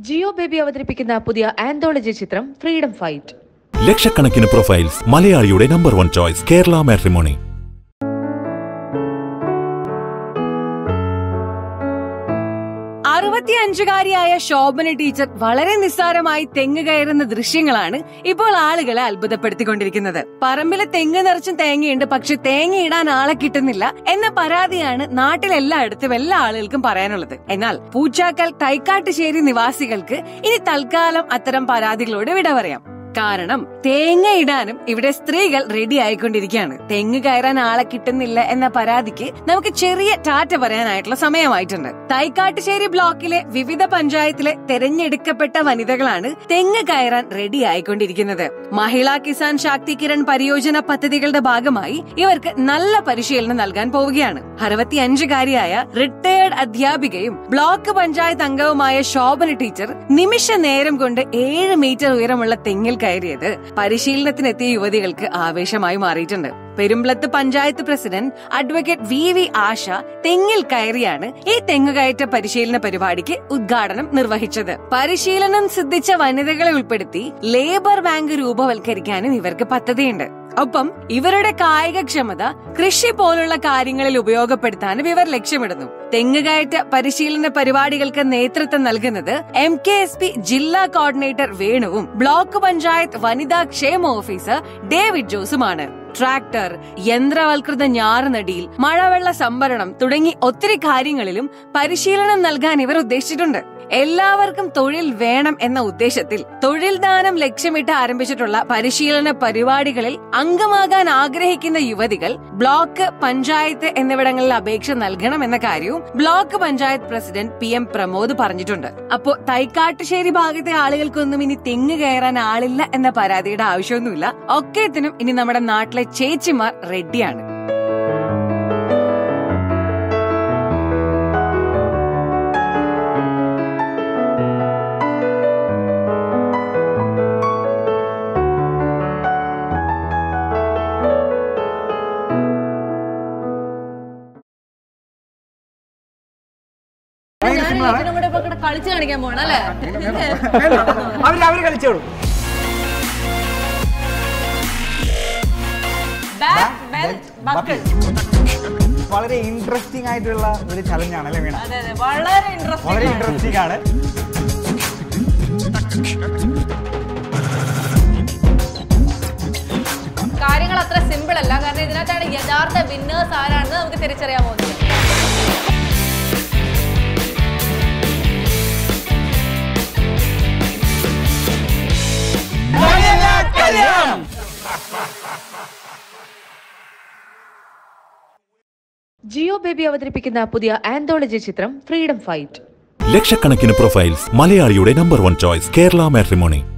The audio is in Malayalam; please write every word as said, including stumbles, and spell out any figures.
ജിയോ ബേബി അവതരിപ്പിക്കുന്ന പുതിയ ആന്തോളജി ചിത്രം ഫ്രീഡം ഫൈറ്റ്. ലക്ഷക്കണക്കിന് പ്രൊഫൈൽസ്, മലയാളിയുടെ number one choice Kerala matrimony. അറുപത്തിയഞ്ചുകാരിയായ ശോഭന ടീച്ചർ വളരെ നിസ്സാരമായി തെങ്ങ് കയറുന്ന ദൃശ്യങ്ങളാണ് ഇപ്പോൾ ആളുകളെ അത്ഭുതപ്പെടുത്തിക്കൊണ്ടിരിക്കുന്നത്. പറമ്പിലെ തെങ്ങ് നിറച്ചും തേങ്ങയുണ്ട്, പക്ഷെ തേങ്ങയിടാൻ ആളെ കിട്ടുന്നില്ല എന്ന പരാതിയാണ് നാട്ടിലെല്ലായിടത്തും എല്ലാ ആളുകൾക്കും പറയാനുള്ളത്. എന്നാൽ പൂച്ചാക്കൽ തൈക്കാട്ടുശ്ശേരി നിവാസികൾക്ക് ഇനി തൽക്കാലം അത്തരം പരാതികളോട് വിട പറയാം. കാരണം തേങ്ങ ഇടാനും ഇവിടെ സ്ത്രീകൾ റെഡി ആയിക്കൊണ്ടിരിക്കുകയാണ്. തെങ്ങ് കയറാൻ ആളെ കിട്ടുന്നില്ല എന്ന പരാതിക്ക് നമുക്ക് ചെറിയ ടാറ്റ പറയാനായിട്ടുള്ള സമയമായിട്ടുണ്ട്. തൈക്കാട്ടുശ്ശേരി ബ്ലോക്കിലെ വിവിധ പഞ്ചായത്തിലെ തെരഞ്ഞെടുക്കപ്പെട്ട വനിതകളാണ് തെങ്ങ് കയറാൻ റെഡി ആയിക്കൊണ്ടിരിക്കുന്നത്. മഹിളാ കിസാൻ ശാക്തീകരൺ പരിയോജന പദ്ധതികളുടെ ഭാഗമായി ഇവർക്ക് നല്ല പരിശീലനം നൽകാൻ പോവുകയാണ്. അറുപത്തിയഞ്ചുകാരിയായ റിട്ടയേർഡ് അധ്യാപികയും ബ്ലോക്ക് പഞ്ചായത്ത് അംഗവുമായ ശോഭന ടീച്ചർ നിമിഷ നേരം കൊണ്ട് ഏഴ് മീറ്റർ ഉയരമുള്ള തെങ്ങിൽ കയറിയത് പരിശീലനത്തിനെത്തിയ യുവതികൾക്ക് ആവേശമായി മാറിയിട്ടുണ്ട്. പെരുമ്പളത്ത് panchayat president advocate V V Asha തെങ്ങിൽ കയറിയാണ് ഈ തെങ്ങുകയറ്റ പരിശീലന പരിപാടിക്ക് ഉദ്ഘാടനം നിർവഹിച്ചത്. പരിശീലനം സിദ്ധിച്ച വനിതകളെ ഉൾപ്പെടുത്തി ലേബർ ബാങ്ക് രൂപവൽക്കരിക്കാനും ഇവർക്ക് പദ്ധതിയുണ്ട്. ഒപ്പം ഇവരുടെ കായികക്ഷമത കൃഷി പോലുള്ള കാര്യങ്ങളിൽ ഉപയോഗപ്പെടുത്താനും ഇവർ ലക്ഷ്യമിടുന്നു. തെങ്ങുകയറ്റ പരിശീലന പരിപാടികൾക്ക് നേതൃത്വം നൽകുന്നത് എം കെ എസ് പി ജില്ലാ കോർഡിനേറ്റർ വേണുവും ബ്ലോക്ക് പഞ്ചായത്ത് വനിതാ ക്ഷേമ ഓഫീസർ ഡേവിഡ് ജോസുമാണ്. ട്രാക്ടർ, യന്ത്രവൽകൃത ഞാറുനടിയിൽ, മഴവെള്ള സംഭരണം തുടങ്ങി ഒത്തിരി കാര്യങ്ങളിലും പരിശീലനം നൽകാൻ ഇവർ ഉദ്ദേശിച്ചിട്ടുണ്ട്. എല്ലാവർക്കും തൊഴിൽ വേണം എന്ന ഉദ്ദേശത്തിൽ തൊഴിൽ ദാനം ലക്ഷ്യമിട്ട് ആരംഭിച്ചിട്ടുള്ള പരിശീലന പരിപാടികളിൽ അംഗമാകാൻ ആഗ്രഹിക്കുന്ന യുവതികൾ ബ്ലോക്ക്, പഞ്ചായത്ത് എന്നിവിടങ്ങളിൽ അപേക്ഷ നൽകണം എന്ന കാര്യവും block panchayat president P M Pramod പറഞ്ഞിട്ടുണ്ട്. അപ്പോ തൈക്കാട്ടുശ്ശേരി ഭാഗത്തെ ആളുകൾക്കൊന്നും ഇനി തെങ്ങ് കയറാൻ ആളില്ല എന്ന പരാതിയുടെ ആവശ്യമൊന്നുമില്ല. ഒക്കേത്തിനും ഇനി നമ്മുടെ നാട്ടിലെ ചേച്ചിമാർ റെഡിയാണ്. കളിച്ചു കാണിക്കാൻ പോണല്ലേ? അവര് കളിച്ചോളൂ. വളരെ ഇൻട്രസ്റ്റിംഗ് ആയിട്ടുള്ള ഒരു ചലഞ്ച് ആണ് അല്ലേ വീണ? വളരെ വളരെ ഇൻട്രസ്റ്റിംഗ് ആണ്. കാര്യങ്ങൾ അത്ര സിമ്പിൾ അല്ല. കാരണം ഇതിനകത്താണ് യഥാർത്ഥ വിന്നേഴ്സ് ആരാണെന്ന് നമുക്ക് തിരിച്ചറിയാൻ പോകുന്നത്. ജിയോ ബേബി അവതരിപ്പിക്കുന്ന പുതിയ ആന്തോളജി ചിത്രം ഫ്രീഡം ഫൈറ്റ്. ലക്ഷക്കണക്കിന് പ്രൊഫൈൽസ്, മലയാളിയുടെ number one choice Kerala matrimony.